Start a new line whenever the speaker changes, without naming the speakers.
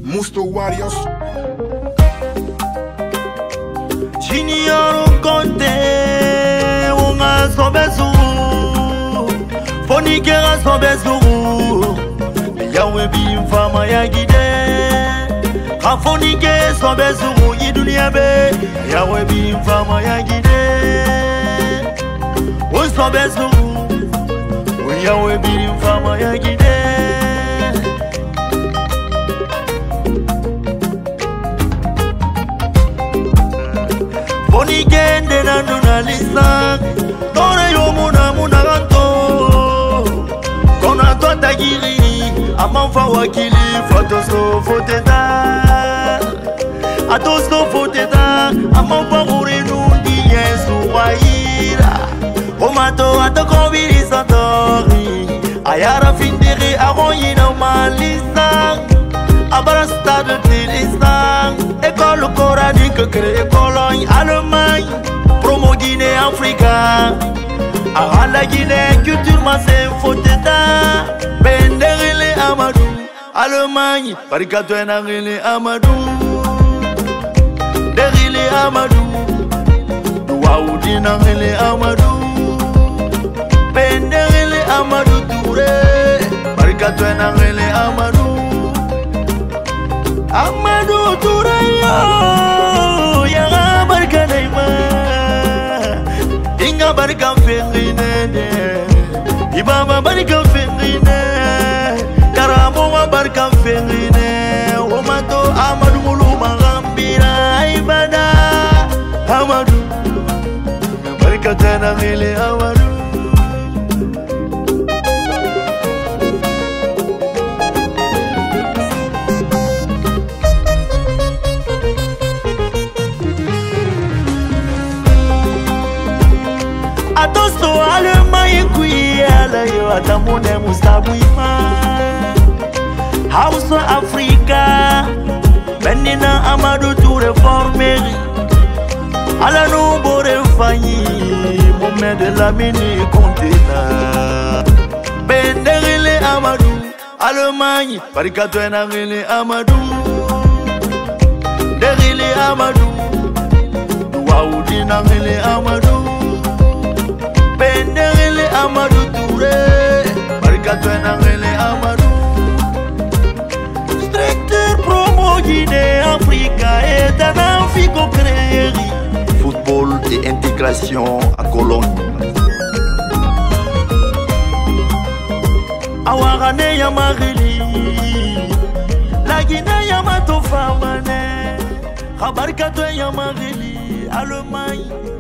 Musto Warriors.
Junior Conte, unga sobezu, fonikera sobezu, yawe bimfama ya gide, kafonike sobezu, idunia be, yawe bimfama ya gide, sobezu, yawe bimfama ya gide. Boni gende na nunalisa Tore yo muna ganto Kona to tagiri Amanfa wakili Fatoso foteta Atosto foteta Amanfa urinu Di yesu waira Omato atoko biri satori Ayara findiri Aroyina malisa Abara stade tilisang École coranique créée Cologne, Allemagne Promo Guinée, Africa Ara la Guinée, culture massée, foteta Benderile Amadou Allemagne, Barikato Enangile Amadou Derile Amadou Douaoudi Nangile Amadou Benderile Amadou Touré Barikato Enangile Amadou Amadou Touré ya barka daima inga barka fengine ibaba barka fengine karamo barka fengine omato Amadou muluma gambira ibada Amadou barka tana ngile Amadou. Atosto Allemagne kuiela yo atamune mustabuima Hausa Africa Benina Amadou Touré formeri Ala no bore fanyi Momme de la mini continent Benderile Amadou Allemagne Barikato enangile Amadou Derile Amadou Douaoudi nangile Amadou Benderile Amadou Touré Barikato enangile Amadou Structure promo Guinée, Africa et un Fico créé Football et intégration à Cologne Awarane Yamarili La Guinée Yamato Famane Barikato Yamarili Allemagne